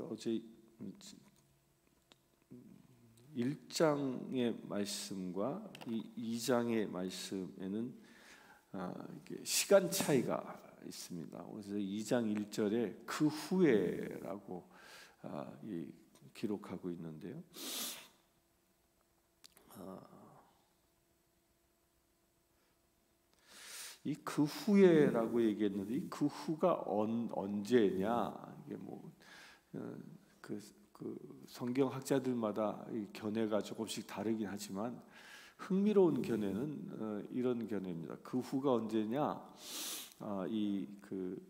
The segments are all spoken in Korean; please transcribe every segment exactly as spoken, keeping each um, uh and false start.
어제 일 장의 말씀과 이 이 장의 말씀에는 아, 시간 차이가 있습니다. 그래서 이 장 일 절에 그 후에라고 아, 이, 기록하고 있는데요. 아, 이 그 후에라고 얘기했는데 이 그 후가 언, 언제냐? 이게 뭐 그 그 성경 학자들마다 이 견해가 조금씩 다르긴 하지만 흥미로운 견해는 어, 이런 견해입니다. 그 후가 언제냐? 아, 이 그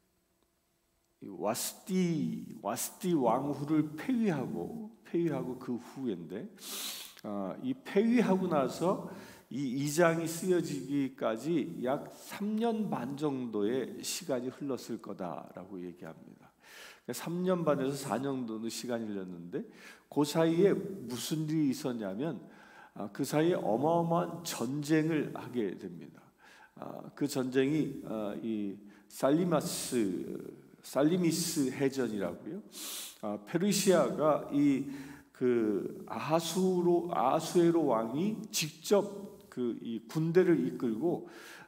와스디 와스디 왕후를 폐위하고 폐위하고 그 후인데 아, 이 폐위하고 나서 이 이 장이 쓰여지기까지 약 삼 년 반 정도의 시간이 흘렀을 거다라고 얘기합니다. 삼 년 반에서 사 년 정도 시간이 흘렀는데 그 사이에 무슨 일이 있었냐면 그 사이에 어마어마한 전쟁을 하게 됩니다. 그 전쟁이 이 살리마스 살리미스 해전이라고요. 페르시아가 이 그 아하수로 아하수에로 왕이 직접 그 이 군대를 이끌고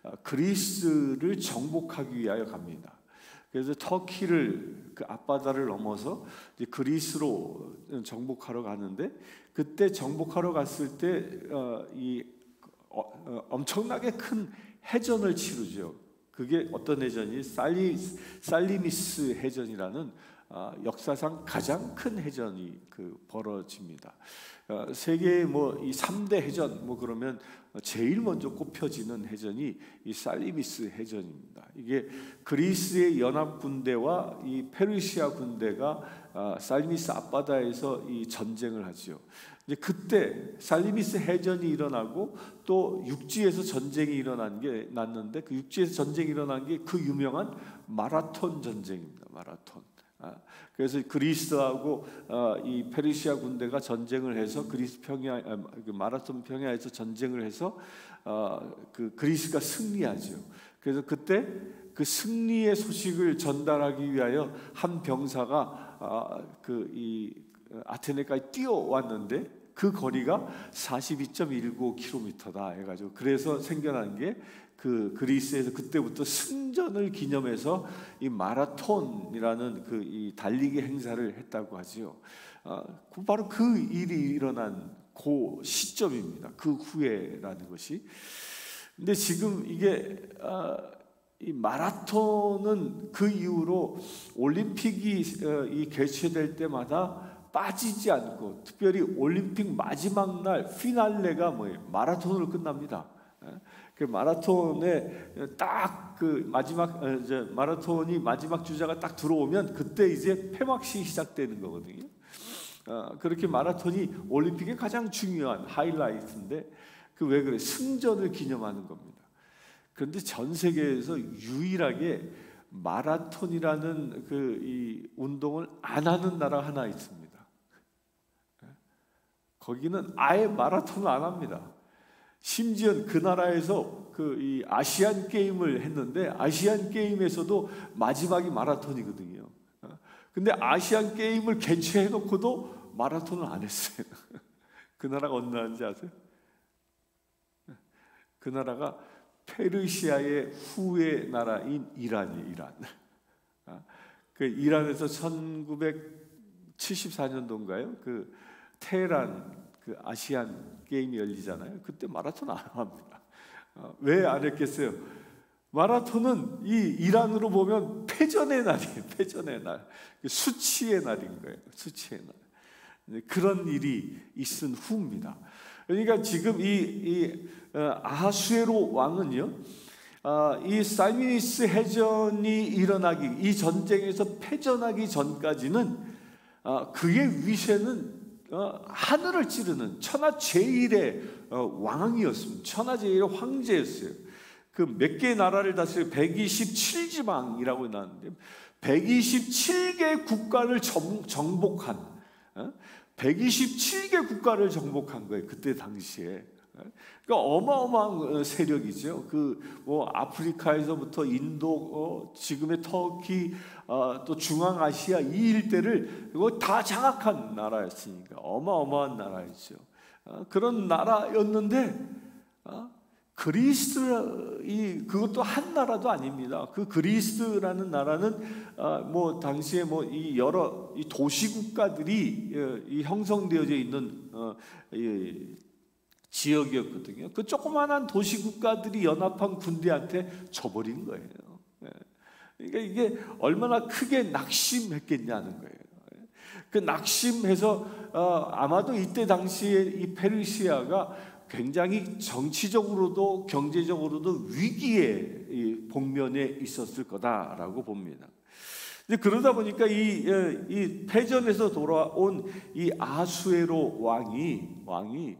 그리스를 정복하기 위하여 갑니다. 그래서 터키를 그 앞바다를 넘어서 이제 그리스로 정복하러 가는데 그때 정복하러 갔을 때 이 어, 어, 엄청나게 큰 해전을 치르죠. 그게 어떤 해전이 살리 살리미스 해전이라는 어, 역사상 가장 큰 해전이 그 벌어집니다. 어, 세계 뭐 이 삼 대 해전 뭐 그러면 제일 먼저 꼽혀지는 해전이 이 살리미스 해전입니다. 이게 그리스의 연합 군대와 이 페르시아 군대가 아, 살리미스 앞바다에서 이 전쟁을 하죠. 이제 그때 살리미스 해전이 일어나고 또 육지에서 전쟁이 일어난 게 났는데 그 육지에서 전쟁이 일어난 게 그 유명한 마라톤 전쟁입니다. 마라톤. 아, 그래서 그리스하고 어, 이 페르시아 군대가 전쟁을 해서 그리스 평야 아, 그 마라톤 평야에서 전쟁을 해서 어, 그 그리스가 승리하죠. 그래서 그때 그 승리의 소식을 전달하기 위하여 한 병사가 아, 그 이 아테네까지 뛰어왔는데 그 거리가 사십이 점 일구 킬로미터다 해가지고 그래서 생겨난 게 그 그리스에서 그때부터 승전을 기념해서 이 마라톤이라는 그 이 달리기 행사를 했다고 하지요. 아, 바로 그 일이 일어난 그 시점입니다. 그 후에라는 것이. 근데 지금 이게 아, 이 마라톤은 그 이후로 올림픽이 어, 이 개최될 때마다 빠지지 않고 특별히 올림픽 마지막 날 피날레가 뭐예요? 마라톤으로 끝납니다. 그 마라톤에 딱 그 마지막 이제 마라톤이 마지막 주자가 딱 들어오면 그때 이제 폐막식이 시작되는 거거든요. 어, 그렇게 마라톤이 올림픽의 가장 중요한 하이라이트인데 그 왜 그래? 승전을 기념하는 겁니다. 그런데 전 세계에서 유일하게 마라톤이라는 그 이 운동을 안 하는 나라 하나 있습니다. 거기는 아예 마라톤을 안 합니다. 심지어 그 나라에서 그 이 아시안 게임을 했는데 아시안 게임에서도 마지막이 마라톤이거든요. 근데 아시안 게임을 개최해 놓고도 마라톤을 안 했어요. 그 나라가 어느 나라인지 아세요? 그 나라가 페르시아의 후의 나라인 이란이에요. 이란. 그 이란에서 천구백칠십사 년도인가요? 그 테헤란 그 아시안 게임이 열리잖아요. 그때 마라톤 안 합니다. 어, 왜 안 했겠어요? 마라톤은 이 이란으로 보면 패전의 날이에요. 패전의 날, 수치의 날인 거예요. 수치의 날. 그런 일이 있은 후입니다. 그러니까 지금 이, 이 아하수에로 왕은요, 어, 이 살미니스 해전이 일어나기, 이 전쟁에서 패전하기 전까지는 어, 그의 위세는 어, 하늘을 찌르는 천하 제일의 어, 왕이었습니다. 천하 제일의 황제였어요. 그 몇 개의 나라를 다스려 백이십칠 지방이라고 나왔는데 백이십칠 개 국가를 정, 정복한 어? 백이십칠 개 국가를 정복한 거예요. 그때 당시에. 그러니까 어마어마한 세력이죠. 그 뭐 아프리카에서부터 인도, 어, 지금의 터키, 어, 또 중앙아시아 이 일대를 이거 다 장악한 나라였으니까 어마어마한 나라였죠. 어, 그런 나라였는데 어, 그리스 이 그것도 한 나라도 아닙니다. 그 그리스라는 나라는 어, 뭐 당시에 뭐 이 여러 이 도시 국가들이 어, 이 형성되어져 있는 어, 이 지역이었거든요. 그 조그마한 도시 국가들이 연합한 군대한테 져버린 거예요. 그러니까 이게 얼마나 크게 낙심했겠냐는 거예요. 그 낙심해서 어, 아마도 이때 당시에 이 페르시아가 굉장히 정치적으로도 경제적으로도 위기의 이 복면에 있었을 거다라고 봅니다. 그러다 보니까 이, 이 패전에서 돌아온 이 아수에로 왕이 왕이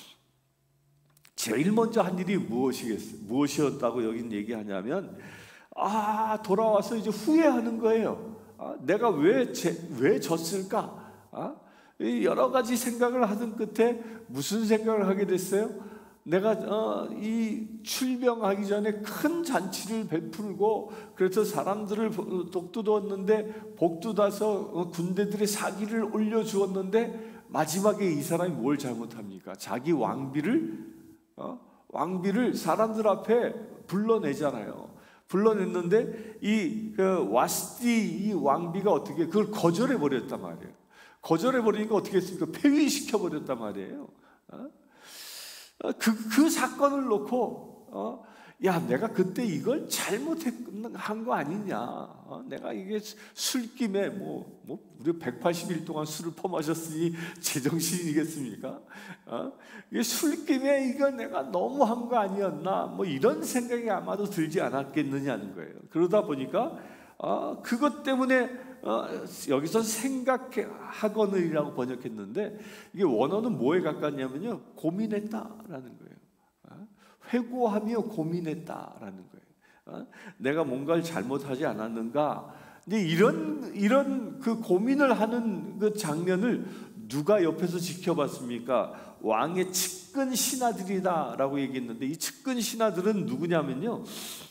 제일 먼저 한 일이 무엇이겠어요? 무엇이었다고 여긴 얘기하냐면 아 돌아와서 이제 후회하는 거예요. 아, 내가 왜, 제, 왜 졌을까? 아? 여러 가지 생각을 하던 끝에 무슨 생각을 하게 됐어요? 내가 어, 이 출병하기 전에 큰 잔치를 베풀고 그래서 사람들을 독두었는데 복두다서 군대들의 사기를 올려주었는데 마지막에 이 사람이 뭘 잘못합니까? 자기 왕비를 어? 왕비를 사람들 앞에 불러내잖아요. 불러냈는데 이 그 와스디 이 왕비가 어떻게 그걸 거절해 버렸단 말이에요. 거절해 버리니까 어떻게 했습니까? 폐위시켜 버렸단 말이에요. 어? 그, 그 사건을 놓고 어? 야 내가 그때 이걸 잘못한 거 아니냐? 어? 내가 이게 술김에 뭐, 뭐 우리 백팔십 일 동안 술을 퍼마셨으니 제정신이겠습니까? 어? 이게 술김에 이거 내가 너무 한 거 아니었나? 뭐 이런 생각이 아마도 들지 않았겠느냐는 거예요. 그러다 보니까 어, 그것 때문에 어, 여기서 생각하거늘이라고 번역했는데 이게 원어는 뭐에 가깝냐면요 고민했다라는 거예요. 어? 회고하며 고민했다라는 거예요. 어? 내가 뭔가를 잘못하지 않았는가? 근데 이런 이런 그 고민을 하는 그 장면을 누가 옆에서 지켜봤습니까? 왕의 측근 신하들이다라고 얘기했는데 이 측근 신하들은 누구냐면요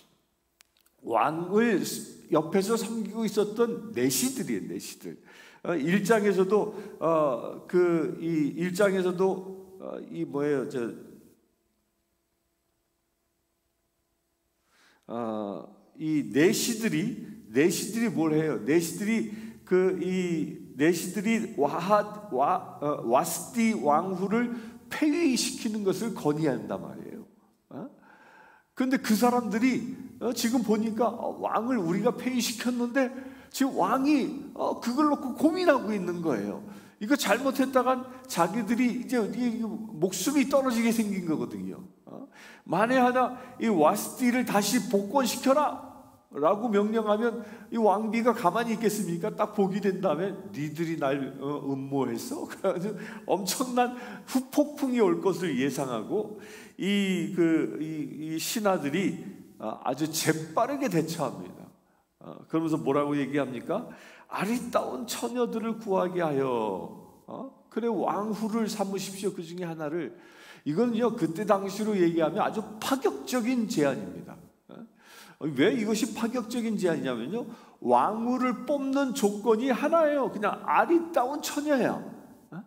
왕을 옆에서 섬기고 있었던 내시들이에요. 내시들. 어, 일장에서도 어, 그 이 일장에서도 어, 이 뭐예요? 저 어, 이 내시들이 내시들이 뭘 해요? 내시들이 그 이 내시들이 와하 와 어, 와스디 왕후를 폐위시키는 것을 건의한단 말이에요. 어? 그런데 그 사람들이 어, 지금 보니까 어, 왕을 우리가 폐위시켰는데 지금 왕이 어, 그걸 놓고 고민하고 있는 거예요. 이거 잘못했다간 자기들이 이제 목숨이 떨어지게 생긴 거거든요. 어? 만에 하나 이 와스티를 다시 복권시켜라 라고 명령하면 이 왕비가 가만히 있겠습니까? 딱 보게 된 다음에 니들이 날 어, 음모했어? 그래가지고 엄청난 후폭풍이 올 것을 예상하고 이, 그, 이, 이 신하들이 아주 재빠르게 대처합니다. 어, 그러면서 뭐라고 얘기합니까? 아리따운 처녀들을 구하게 하여 어? 그래 왕후를 삼으십시오. 그 중에 하나를. 이건요 그때 당시로 얘기하면 아주 파격적인 제안입니다. 어? 왜 이것이 파격적인 제안이냐면요 왕후를 뽑는 조건이 하나예요. 그냥 아리따운 처녀야. 어?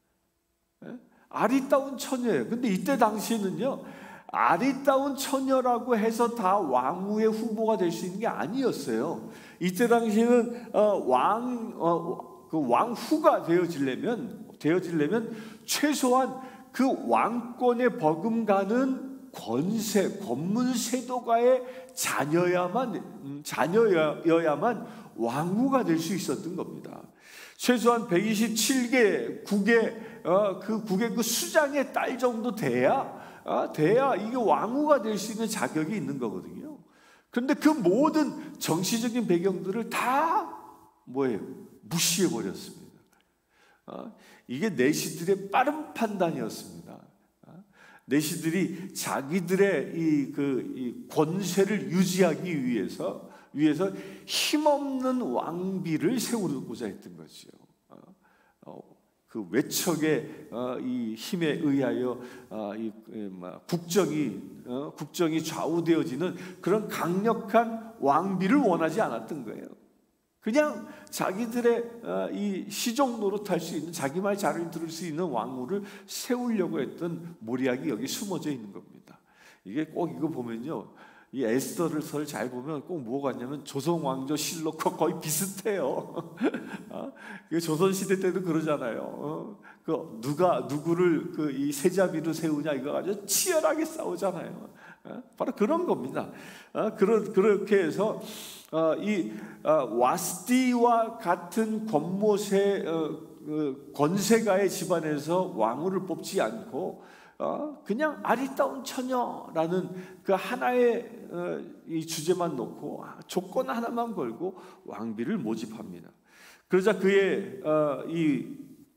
예? 아리따운 처녀예요. 근데 이때 당시에는요 아리따운 처녀라고 해서 다 왕후의 후보가 될 수 있는 게 아니었어요. 이때 당시에는 어, 왕, 어, 그 왕후가 되어지려면, 되어지려면 최소한 그 왕권에 버금가는 권세, 권문세도가의 자녀야만, 음, 자녀여야만 왕후가 될 수 있었던 겁니다. 최소한 백이십칠 개 국의, 어, 그 국의 그 수장의 딸 정도 돼야 아, 돼야 이게 왕후가 될 수 있는 자격이 있는 거거든요. 그런데 그 모든 정치적인 배경들을 다 뭐예요? 무시해 버렸습니다. 아, 이게 내시들의 빠른 판단이었습니다. 아, 내시들이 자기들의 이, 그, 이 권세를 유지하기 위해서 위해서 힘없는 왕비를 세우고자 했던 거죠. 아, 어, 그 외척의 어, 이 힘에 의하여 어, 이, 이, 뭐, 국정이 어, 국정이 좌우되어지는 그런 강력한 왕비를 원하지 않았던 거예요. 그냥 자기들의 이 시종 노릇할 수 있는, 자기 말 잘 들을 수 있는 왕후를 세우려고 했던 모략이 여기 숨어져 있는 겁니다. 이게 꼭 이거 보면요, 이 에스더를 설 잘 보면 꼭 뭐가 같냐면 조선 왕조 실록과 거의 비슷해요. 어? 조선 시대 때도 그러잖아요. 어? 그 누가 누구를 그 이 세자비로 세우냐 이거 가지고 치열하게 싸우잖아요. 어? 바로 그런 겁니다. 어? 그런 그렇게 해서 어, 이 어, 와스디와 같은 권모세 어, 그 권세가의 집안에서 왕후를 뽑지 않고 어, 그냥 아리따운 처녀라는 그 하나의 어, 이 주제만 놓고 조건 하나만 걸고 왕비를 모집합니다. 그러자 그의 어, 이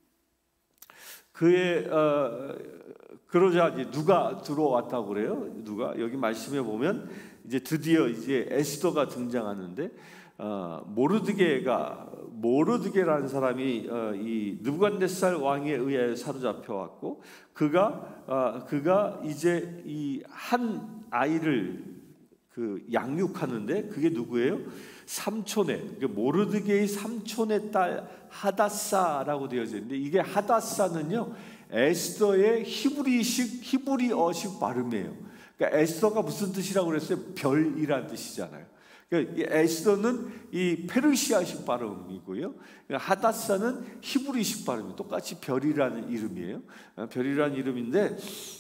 그의 어, 그러자 이제 누가 들어왔다고 그래요? 누가 여기 말씀해 보면 이제 드디어 이제 에스더가 등장하는데 어, 모르드게가 모르드게라는 사람이 어, 이 느부갓네살 왕에 의해 사로잡혀 왔고 그가 어, 그가 이제 이 한 아이를 그 양육하는데 그게 누구예요? 삼촌의 그 모르드게의 삼촌의 딸 하다사라고 되어져 있는데 이게 하다사는요 에스더의 히브리식 히브리어식 발음이에요. 그러니까 에스더가 무슨 뜻이라고 그랬어요? 별이란 뜻이잖아요. 그러니까 에스더는 이 페르시아식 발음이고요. 하다사는 히브리식 발음이 똑같이 별이라는 이름이에요. 별이라는 이름인데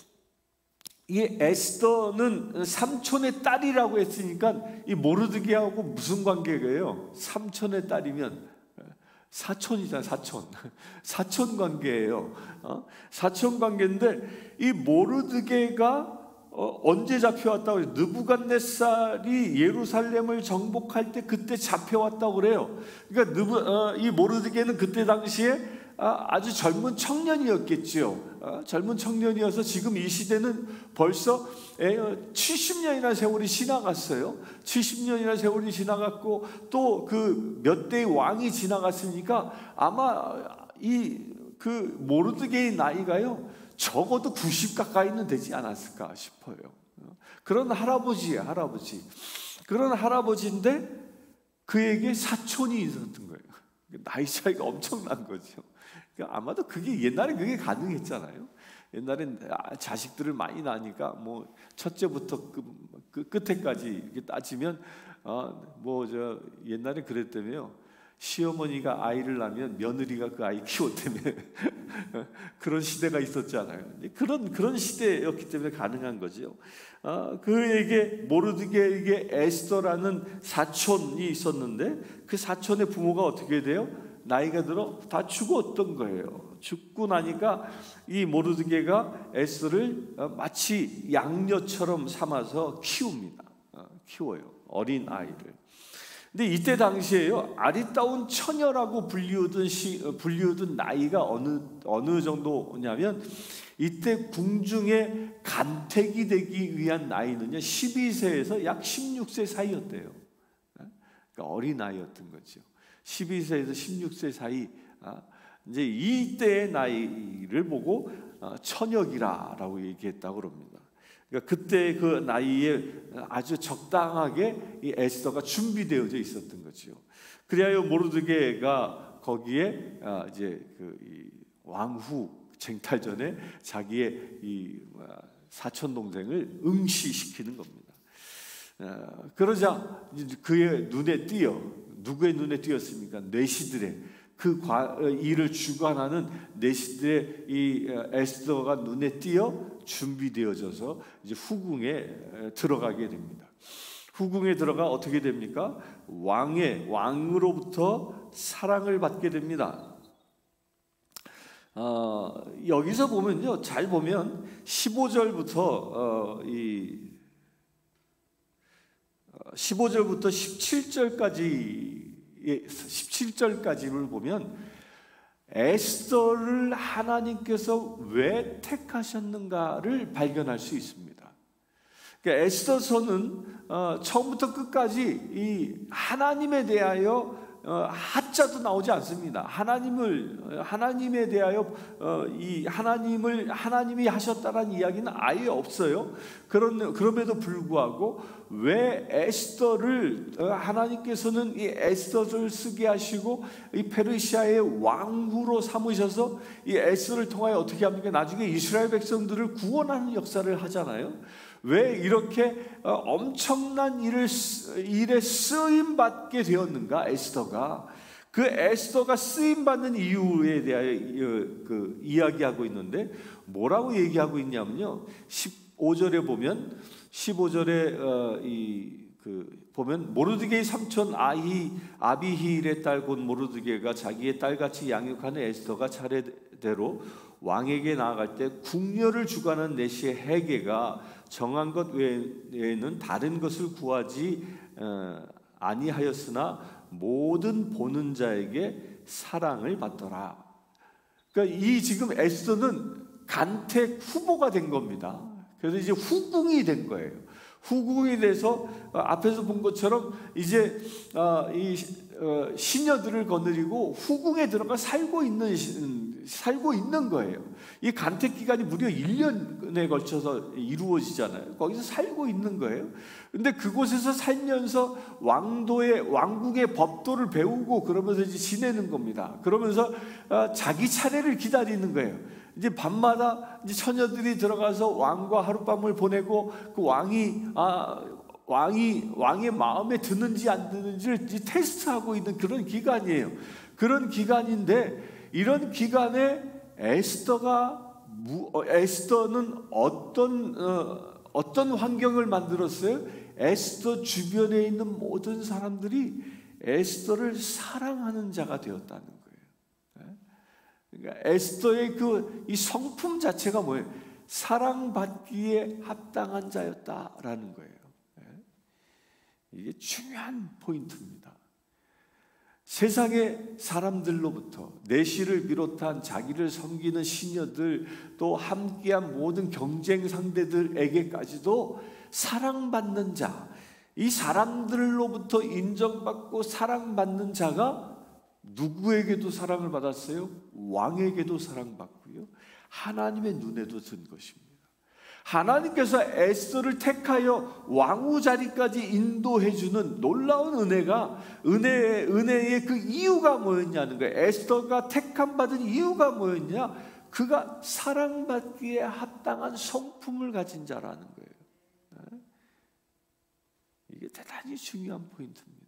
이 에스더는 삼촌의 딸이라고 했으니까 이 모르드게하고 무슨 관계예요? 삼촌의 딸이면 사촌이잖아, 사촌. 사촌 관계예요. 어? 사촌 관계인데 이 모르드게가 어, 언제 잡혀왔다고 그래요? 느부갓네살이 예루살렘을 정복할 때 그때 잡혀왔다고 그래요. 그러니까 느부, 어, 이 모르드게는 그때 당시에 아, 아주 젊은 청년이었겠지요. 아, 젊은 청년이어서 지금 이 시대는 벌써 칠십 년이나 세월이 지나갔어요. 칠십 년이나 세월이 지나갔고 또 그 몇 대의 왕이 지나갔으니까 아마 이 그 모르드게의 나이가요 적어도 구십 가까이는 되지 않았을까 싶어요. 그런 할아버지예요, 할아버지. 그런 할아버지인데 그에게 사촌이 있었던 거예요. 나이 차이가 엄청난 거죠. 아마도 그게 옛날에 그게 가능했잖아요. 옛날엔 자식들을 많이 낳으니까 뭐 첫째부터 그, 그 끝에까지 이렇게 따지면 어, 뭐 저 옛날에 그랬다며요. 시어머니가 아이를 낳으면 며느리가 그 아이 키웠다며. 그런 시대가 있었잖아요. 그런 그런 시대였기 때문에 가능한 거죠. 어, 그에게 모르드게에게 에스더라는 사촌이 있었는데 그 사촌의 부모가 어떻게 돼요? 나이가 들어 다 죽었던 거예요. 죽고 나니까 이 모르드게가 에스더를 마치 양녀처럼 삼아서 키웁니다. 키워요. 어린 아이를. 근데 이때 당시에요 아리따운 처녀라고 불리우던 시, 불리우던 나이가 어느 어느 정도냐면 이때 궁중에 간택이 되기 위한 나이는요 십이 세에서 약 십육 세 사이였대요. 그러니까 어린 아이였던 거죠. 십이 세에서 십육 세 사이. 이제 이때의 나이를 보고 처녀기라라고 얘기했다고 그럽니다. 그러니까 그때 그 나이에 아주 적당하게 이 에스더가 준비되어져 있었던 거죠. 그리하여 모르드게가 거기에 이제 그 왕후 쟁탈 전에 자기의 이 사촌 동생을 응시시키는 겁니다. 그러자 그의 눈에 띄어 누구의 눈에 띄었습니까? 내시들의 그 일을 주관하는 내시들의 이 에스더가 눈에 띄어 준비되어져서 이제 후궁에 들어가게 됩니다. 후궁에 들어가 어떻게 됩니까? 왕의 왕으로부터 사랑을 받게 됩니다. 어, 여기서 보면요, 잘 보면 십오 절부터 어, 이 십오 절부터 십칠 절까지 십칠 절까지를 보면 에스더를 하나님께서 왜 택하셨는가를 발견할 수 있습니다. 그러니까 에스더서는 어, 처음부터 끝까지 이 하나님에 대하여 어, 하자도 나오지 않습니다. 하나님을 하나님에 대하여 어, 이 하나님을 하나님이 하셨다라는 이야기는 아예 없어요. 그런 그럼에도 불구하고 왜 에스더를 어, 하나님께서는 이 에스더를 쓰게 하시고 이 페르시아의 왕후로 삼으셔서 이 에스더를 통하여 어떻게 합니까? 나중에 이스라엘 백성들을 구원하는 역사를 하잖아요. 왜 이렇게 엄청난 일을, 일에 쓰임 받게 되었는가? 에스더가 그 에스더가 쓰임 받는 이유에 대하여 그 이야기하고 있는데 뭐라고 얘기하고 있냐면요, 십오 절에 보면 십오 절에 어, 이 그 보면 모르드게의 삼촌 아히 아비히일의 딸 곧 모르드게가 자기의 딸같이 양육하는 에스더가 차례대로 왕에게 나아갈 때 궁녀를 주관하는 내시의 헤게가 정한 것 외에는 다른 것을 구하지 어, 아니하였으나 모든 보는 자에게 사랑을 받더라. 그러니까 이 지금 에스더는 간택 후보가 된 겁니다. 그래서 이제 후궁이 된 거예요. 후궁이 돼서 앞에서 본 것처럼 이제 이 시녀들을 거느리고 후궁에 들어가 살고 있는 살고 있는 거예요. 이 간택 기간이 무려 일 년에 걸쳐서 이루어지잖아요. 거기서 살고 있는 거예요. 근데 그곳에서 살면서 왕도의 왕국의 법도를 배우고 그러면서 이제 지내는 겁니다. 그러면서 자기 차례를 기다리는 거예요. 이제 밤마다 이제 처녀들이 들어가서 왕과 하룻밤을 보내고 그 왕이 아 왕이 왕의 마음에 드는지 안 드는지를 테스트하고 있는 그런 기간이에요. 그런 기간인데 이런 기간에 에스더가 에스더는 어떤 어, 어떤 환경을 만들었어요? 에스더 주변에 있는 모든 사람들이 에스더를 사랑하는 자가 되었다는 거예요. 그러니까 에스더의 그 이 성품 자체가 뭐예요? 사랑받기에 합당한 자였다라는 거예요. 이게 중요한 포인트입니다. 세상의 사람들로부터 내시를 비롯한 자기를 섬기는 시녀들 또 함께한 모든 경쟁 상대들에게까지도 사랑받는 자, 이 사람들로부터 인정받고 사랑받는 자가 누구에게도 사랑을 받았어요? 왕에게도 사랑받고요, 하나님의 눈에도 든 것입니다. 하나님께서 에스더를 택하여 왕후 자리까지 인도해주는 놀라운 은혜가 은혜의, 은혜의 그 이유가 뭐였냐는 거예요. 에스더가 택함 받은 이유가 뭐였냐? 그가 사랑받기에 합당한 성품을 가진 자라는 거예요. 이게 대단히 중요한 포인트입니다.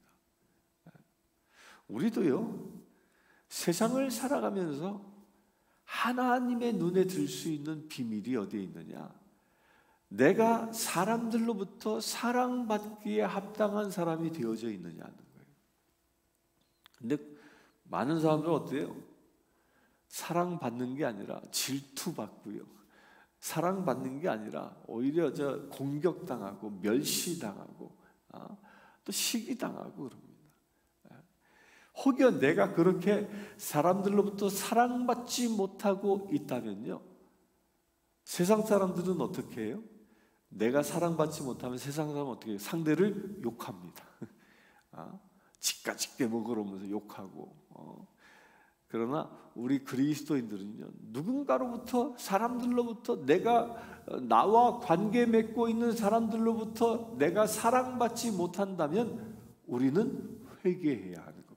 우리도요, 세상을 살아가면서 하나님의 눈에 들 수 있는 비밀이 어디에 있느냐? 내가 사람들로부터 사랑받기에 합당한 사람이 되어져 있느냐는 거예요. 근데 많은 사람들은 어때요? 사랑받는 게 아니라 질투받고요, 사랑받는 게 아니라 오히려 저 공격당하고 멸시당하고 아, 또 시기당하고 그럽니다. 혹여 내가 그렇게 사람들로부터 사랑받지 못하고 있다면요, 세상 사람들은 어떻게 해요? 내가 사랑받지 못하면 세상 사람은 어떻게 해요? 상대를 욕합니다. 아, 지까짓게 그러면서 욕하고. 어. 그러나 우리 그리스도인들은요, 누군가로부터 사람들로부터 내가 나와 관계 맺고 있는 사람들로부터 내가 사랑받지 못한다면 우리는 회개해야 하는 겁니다.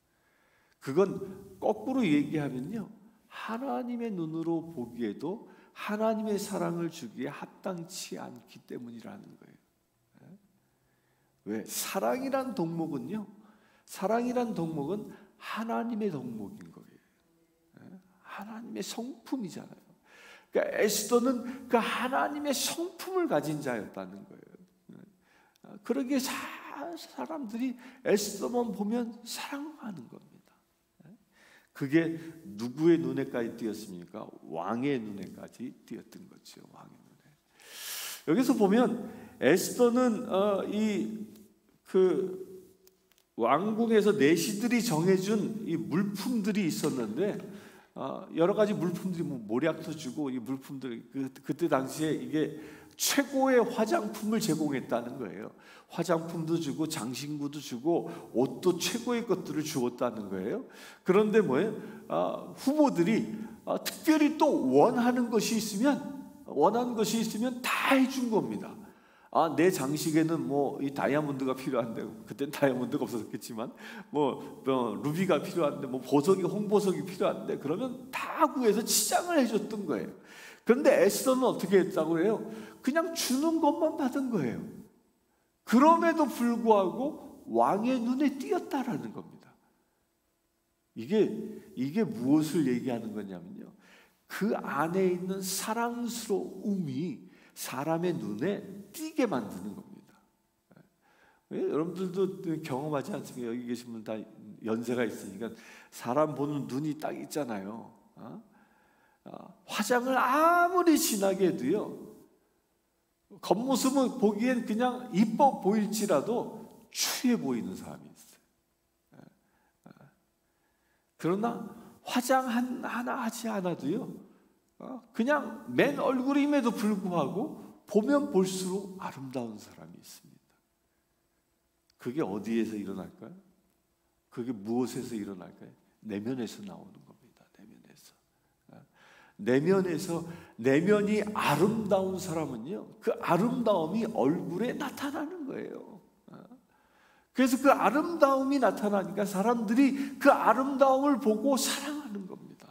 그건 거꾸로 얘기하면요, 하나님의 눈으로 보기에도 하나님의 사랑을 주기에 합당치 않기 때문이라는 거예요. 왜? 사랑이란 덕목은요, 사랑이란 덕목은 하나님의 덕목인 거예요. 하나님의 성품이잖아요. 그러니까 에스더는 그 하나님의 성품을 가진 자였다는 거예요. 그러기에 사람들이 에스더만 보면 사랑하는 겁니다. 그게 누구의 눈에까지 띄었습니까? 왕의 눈에까지 띄었던 거죠. 왕의 눈에. 여기서 보면 에스더는 어, 이 그 왕궁에서 내시들이 정해준 이 물품들이 있었는데 어, 여러 가지 물품들이 뭐 모략도 주고 이 물품들 그, 그때 당시에 이게 최고의 화장품을 제공했다는 거예요. 화장품도 주고 장신구도 주고 옷도 최고의 것들을 주었다는 거예요. 그런데 뭐예요? 아, 후보들이 아, 특별히 또 원하는 것이 있으면 원하는 것이 있으면 다 해준 겁니다. 아, 내 장식에는 뭐 이 다이아몬드가 필요한데, 그땐 다이아몬드가 없었겠지만 뭐, 뭐 루비가 필요한데, 뭐 보석이 홍보석이 필요한데, 그러면 다 구해서 치장을 해줬던 거예요. 그런데 에스더는 어떻게 했다고 해요? 그냥 주는 것만 받은 거예요. 그럼에도 불구하고 왕의 눈에 띄었다라는 겁니다. 이게 이게 무엇을 얘기하는 거냐면요, 그 안에 있는 사랑스러움이 사람의 눈에 띄게 만드는 겁니다. 왜? 여러분들도 경험하지 않습니까? 여기 계신 분 다 연세가 있으니까 사람 보는 눈이 딱 있잖아요. 어? 어, 화장을 아무리 진하게 해도요, 겉모습은 보기엔 그냥 이뻐 보일지라도 추해 보이는 사람이 있어요. 그러나 화장 하나 하지 않아도요, 그냥 맨 얼굴임에도 불구하고 보면 볼수록 아름다운 사람이 있습니다. 그게 어디에서 일어날까요? 그게 무엇에서 일어날까요? 내면에서 나오는 겁니다. 내면에서. 내면에서, 내면이 아름다운 사람은요, 그 아름다움이 얼굴에 나타나는 거예요. 그래서 그 아름다움이 나타나니까 사람들이 그 아름다움을 보고 사랑하는 겁니다.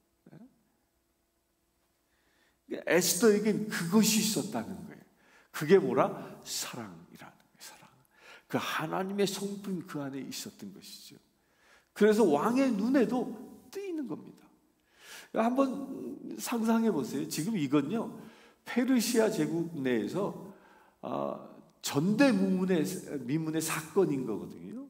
에스더에겐 그것이 있었다는 거예요. 그게 뭐라? 사랑이라는 거예요. 사랑. 그 하나님의 성품이 그 안에 있었던 것이죠. 그래서 왕의 눈에도 뜨이는 겁니다. 한번 상상해 보세요. 지금 이건요, 페르시아 제국 내에서 전대미문의 미문의 사건인 거거든요.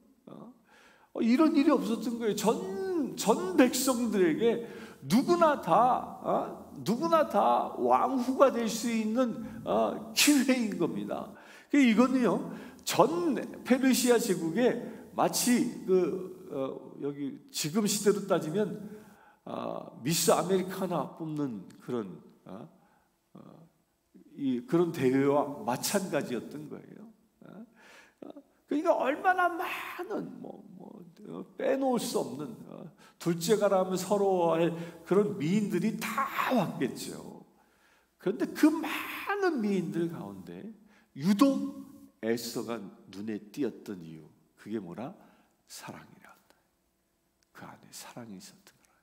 이런 일이 없었던 거예요. 전, 전 백성들에게 누구나 다 누구나 다 왕후가 될 수 있는 기회인 겁니다. 이거는요, 전 페르시아 제국에 마치 그 어, 여기 지금 시대로 따지면 어, 미스 아메리카나 뽑는 그런 어, 어, 이 그런 대회와 마찬가지였던 거예요. 어? 그러니까 얼마나 많은 뭐, 뭐 빼놓을 수 없는 어, 둘째가라면 서로할 그런 미인들이 다 왔겠죠. 그런데 그 많은 미인들 가운데 유독 에스더가 눈에 띄었던 이유, 그게 뭐라? 사랑이라. 그 안에 사랑이 있었던 거라.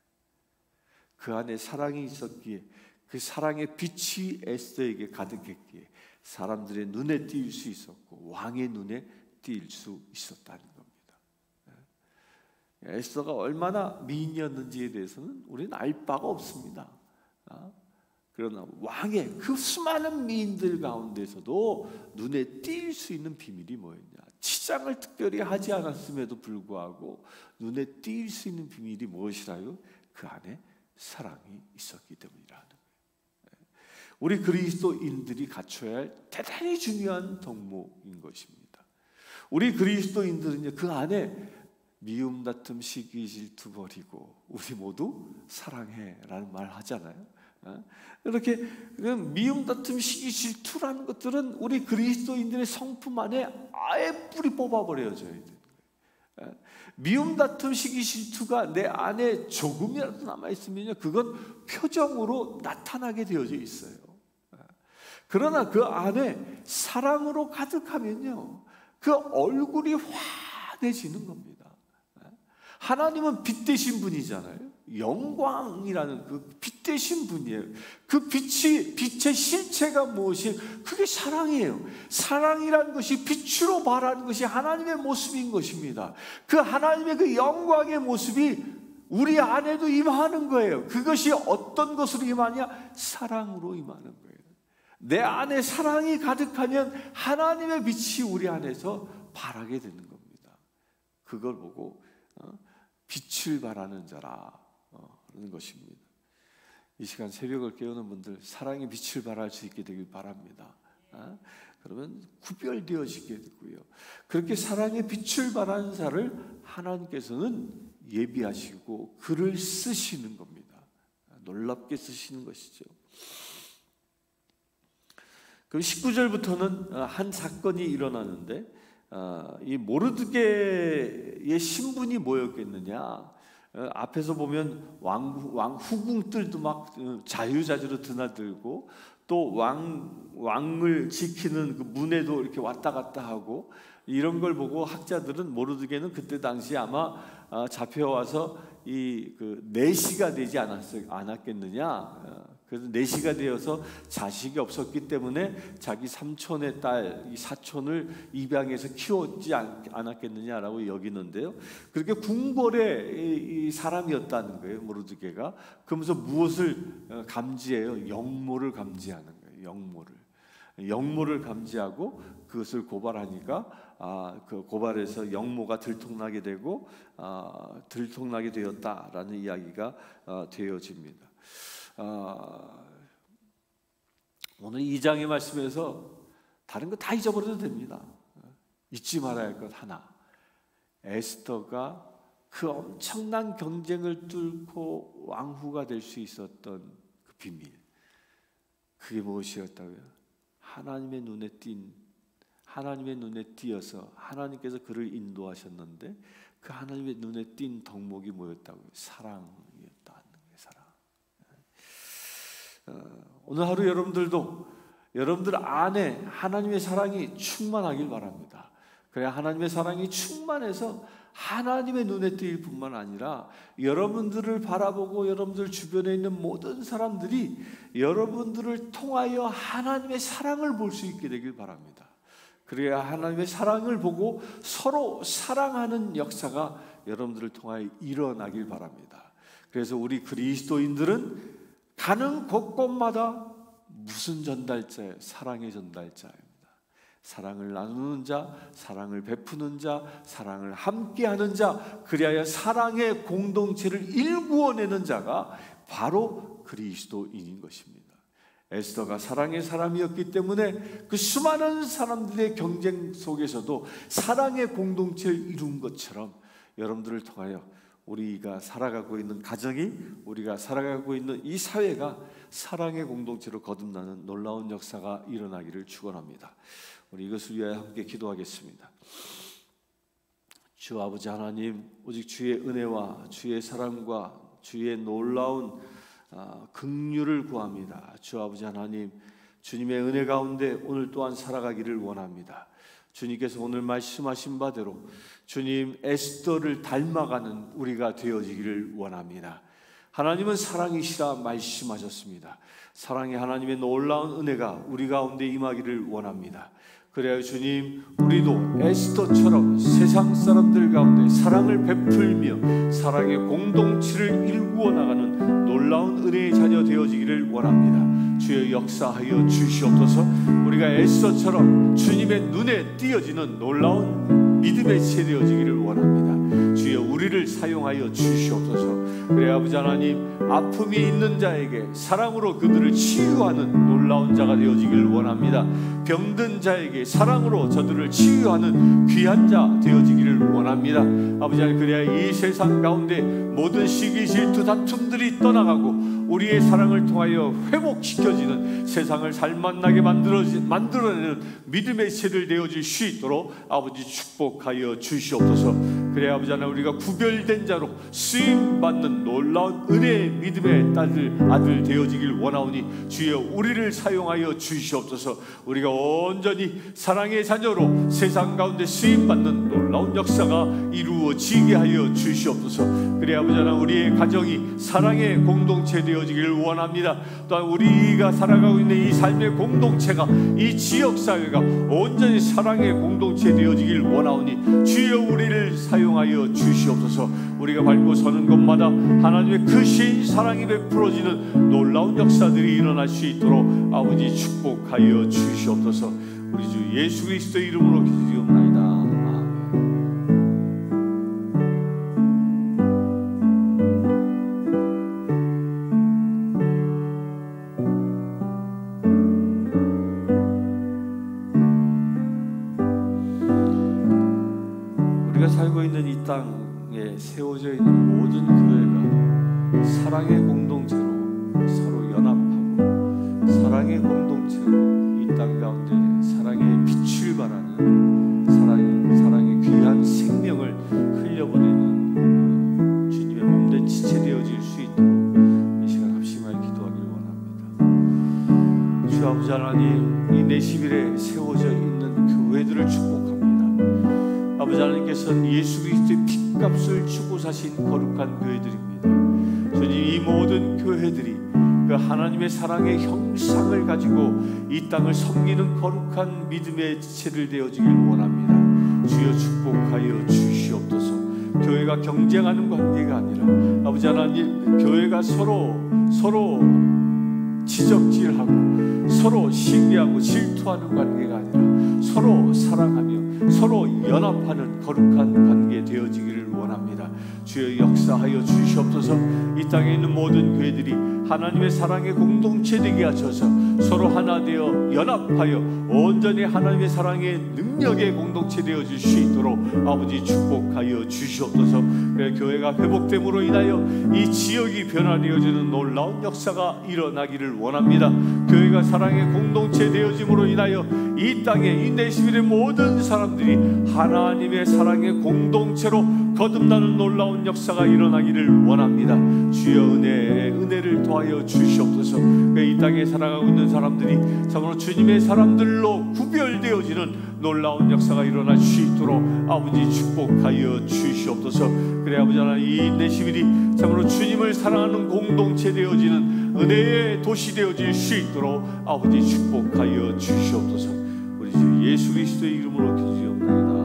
그 안에 사랑이 있었기에, 그 사랑의 빛이 에스더에게 가득했기에 사람들의 눈에 띄일 수 있었고 왕의 눈에 띄일 수 있었다는 겁니다. 에스더가 얼마나 미인이었는지에 대해서는 우리는 알 바가 없습니다. 그러나 왕의 그 수많은 미인들 가운데서도 눈에 띌 수 있는 비밀이 뭐였냐? 치장을 특별히 하지 않았음에도 불구하고 눈에 띌 수 있는 비밀이 무엇이라요? 그 안에 사랑이 있었기 때문이라는 거예요. 우리 그리스도인들이 갖춰야 할 대단히 중요한 덕목인 것입니다. 우리 그리스도인들은 그 안에 미움, 다툼, 시기, 질투 버리고 우리 모두 사랑해라는 말 하잖아요. 이렇게 미움, 다툼, 시기, 질투라는 것들은 우리 그리스도인들의 성품 안에 아예 뿌리 뽑아버려져야 돼요. 미움, 다툼, 시기, 질투가 내 안에 조금이라도 남아있으면 그건 표정으로 나타나게 되어져 있어요. 그러나 그 안에 사랑으로 가득하면요, 그 얼굴이 환해지는 겁니다. 하나님은 빛 되신 분이잖아요. 영광이라는 그 빛 되신 분이에요. 그 빛이, 빛의 실체가 무엇이? 그게 사랑이에요. 사랑이라는 것이 빛으로 발하는 것이 하나님의 모습인 것입니다. 그 하나님의 그 영광의 모습이 우리 안에도 임하는 거예요. 그것이 어떤 것으로 임하냐? 사랑으로 임하는 거예요. 내 안에 사랑이 가득하면 하나님의 빛이 우리 안에서 발하게 되는 겁니다. 그걸 보고 빛을 발하는 자라 하는 것입니다. 이 시간 새벽을 깨우는 분들, 사랑의 빛을 발할 수 있게 되길 바랍니다. 그러면 구별되어지게 되고요, 그렇게 사랑의 빛을 발하는 자를 하나님께서는 예비하시고 글을 쓰시는 겁니다. 놀랍게 쓰시는 것이죠. 그럼 십구 절부터는 한 사건이 일어나는데 이 모르드게의 신분이 뭐였겠느냐? 앞에서 보면 왕, 왕 후궁들도 막 자유자재로 드나들고 또 왕, 왕을 지키는 그 문에도 이렇게 왔다 갔다 하고 이런 걸 보고 학자들은 모르드게는 그때 당시 아마 잡혀와서 이 그 내시가 되지 않았, 않았겠느냐. 그래서 내시가 되어서 자식이 없었기 때문에 자기 삼촌의 딸, 이 사촌을 입양해서 키웠지 않았겠느냐라고 여기는데요. 그렇게 궁궐의 사람이었다는 거예요, 모르드게가. 그러면서 무엇을 감지해요? 역모를 감지하는 거예요. 역모를. 역모를 감지하고 그것을 고발하니까 아, 그 고발에서 역모가 들통나게 되고 아, 들통나게 되었다라는 이야기가 아, 되어집니다. 아, 오늘 이 장의 말씀에서 다른 거 다 잊어버려도 됩니다. 잊지 말아야 할 것 하나, 에스더가 그 엄청난 경쟁을 뚫고 왕후가 될 수 있었던 그 비밀, 그게 무엇이었다고요? 하나님의 눈에 띈, 하나님의 눈에 띄어서 하나님께서 그를 인도하셨는데 그 하나님의 눈에 띈 덕목이 뭐였다고요? 사랑이었다는 거예요. 사랑. 어, 오늘 하루 여러분들도 여러분들 안에 하나님의 사랑이 충만하길 바랍니다. 그래야 하나님의 사랑이 충만해서 하나님의 눈에 띄일 뿐만 아니라 여러분들을 바라보고 여러분들 주변에 있는 모든 사람들이 여러분들을 통하여 하나님의 사랑을 볼 수 있게 되길 바랍니다. 그래야 하나님의 사랑을 보고 서로 사랑하는 역사가 여러분들을 통하여 일어나길 바랍니다. 그래서 우리 그리스도인들은 가는 곳곳마다 무슨 전달자예요? 사랑의 전달자입니다. 사랑을 나누는 자, 사랑을 베푸는 자, 사랑을 함께하는 자, 그리하여 사랑의 공동체를 일구어내는 자가 바로 그리스도인인 것입니다. 에스더가 사랑의 사람이었기 때문에 그 수많은 사람들의 경쟁 속에서도 사랑의 공동체를 이룬 것처럼 여러분들을 통하여 우리가 살아가고 있는 가정이, 우리가 살아가고 있는 이 사회가 사랑의 공동체로 거듭나는 놀라운 역사가 일어나기를 축원합니다. 우리 이것을 위하여 함께 기도하겠습니다. 주 아버지 하나님, 오직 주의 은혜와 주의 사랑과 주의 놀라운 아, 긍휼을 구합니다. 주 아버지 하나님, 주님의 은혜 가운데 오늘 또한 살아가기를 원합니다. 주님께서 오늘 말씀하신 바대로 주님 에스더를 닮아가는 우리가 되어지기를 원합니다. 하나님은 사랑이시라 말씀하셨습니다. 사랑의 하나님의 놀라운 은혜가 우리 가운데 임하기를 원합니다. 그래야 주님, 우리도 에스더처럼 세상 사람들 가운데 사랑을 베풀며 사랑의 공동체를 일구어 나가는 놀라운 은혜의 자녀 되어지기를 원합니다. 주여 역사하여 주시옵소서. 우리가 에스더처럼 주님의 눈에 띄어지는 놀라운 믿음의 세대 되어지기를 원합니다. 주여 우리를 사용하여 주시옵소서. 그래 아버지 하나님, 아픔이 있는 자에게 사랑으로 그들을 치유하는 놀라운 자가 되어지기를 원합니다. 병든 자에게 사랑으로 저들을 치유하는 귀한 자 되어지기를 원합니다. 아버지 하나님, 그래야 이 세상 가운데 모든 시기 질투 다툼들이 떠나가고 우리의 사랑을 통하여 회복시켜지는 세상을 살만나게 만들어, 만들어내는 믿음의 세대를 되어질 수 있도록 아버지 축복하여 주시옵소서. 그래 아버지 하나님, 우리가 구별된 자로 쓰임받는 놀라운 은혜의 믿음의 딸들 아들 되어지길 원하오니 주여 우리를 사용하여 주시옵소서. 우리가 온전히 사랑의 자녀로 세상 가운데 쓰임받는 놀라운 역사가 이루어지게 하여 주시옵소서. 그래 아버지 하나님, 우리의 가정이 사랑의 공동체 되어지기를 원합니다. 또한 우리가 살아가고 있는 이 삶의 공동체가, 이 지역사회가 온전히 사랑의 공동체 되어지기를 원하오니 주여 우리를 사용하여 주시옵소서. 우리가 밟고 서는 곳마다 하나님의 크신 사랑이 베풀어지는 놀라운 역사들이 일어날 수 있도록 아버지 축복하여 주시옵소서. 우리 주 예수 그리스도의 이름으로 기도드리옵나이다. 우리가 살고 있는 이 땅에 세워져 있는 모든 교회가 사랑의 공동체로 서로 연합하고 사랑의 공동체로 이 땅 가운데 사랑의 빛을 발하는 사랑, 사랑의 귀한 생명을 흘려보내는 주님의 몸된 지체 되어질 수 있도록 이 시간 합심하여 기도하기를 원합니다. 주 아버지 하나님, 이 내시빌에 세워져 있는 교회들을 축복합니다. 아버지 하나님께서는 예수 그리스도의 핏값을 주고 사신 거룩한 교회들입니다. 주님, 이 모든 교회들이 그 하나님의 사랑의 형상을 가지고 이 땅을 섬기는 거룩한 믿음의 지체들 되어지길 원합니다. 주여 축복하여 주시옵소서. 교회가 경쟁하는 관계가 아니라 아버지 하나님, 교회가 서로 서로 지적질하고 서로 시기하고 질투하는 관계가 아니라 서로 사랑하며 서로 연합하는 거룩한 관계 되어지기를 원합니다. 주여 역사하여 주시옵소서. 이 땅에 있는 모든 교회들이 하나님의 사랑의 공동체 되게 하셔서 서로 하나 되어 연합하여 온전히 하나님의 사랑의 능력의 공동체 되어질 수 있도록 아버지 축복하여 주시옵소서. 그래 교회가 회복됨으로 인하여 이 지역이 변화되어지는 놀라운 역사가 일어나기를 원합니다. 교회가 사랑의 공동체 되어짐으로 인하여 이 땅에 이 내시빌의 모든 사람들이 하나님의 사랑의 공동체로 거듭나는 놀라운 역사가 일어나기를 원합니다. 주여 은혜, 은혜를 더하여 주시옵소서. 이 땅에 살아가고 있는 사람들이 참으로 주님의 사람들로 구별되어지는 놀라운 역사가 일어날 수 있도록 아버지 축복하여 주시옵소서. 그래 아버지 하나님, 이 내시빌이 참으로 주님을 사랑하는 공동체 되어지는 은혜의 도시 되어질 수 있도록 아버지 축복하여 주시옵소서. 우리 주 예수 그리스도의 이름으로 기도하옵나이다.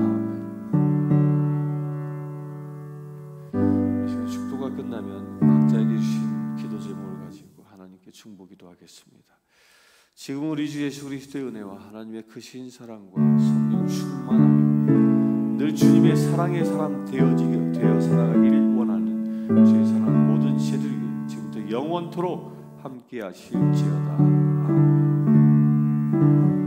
끝나면 각자에게 주신 기도 제목을 가지고 하나님께 충보기도 하겠습니다. 지금 우리 주 예수 그리스도의 은혜와 하나님의 크신 사랑과 성령 충만함이 늘 주님의 사랑의 사람 되어지게 되어 살아가기를 원하는 주의 사랑 모든 지체들에게 지금부터 영원토록 함께 하실지어다. 아멘.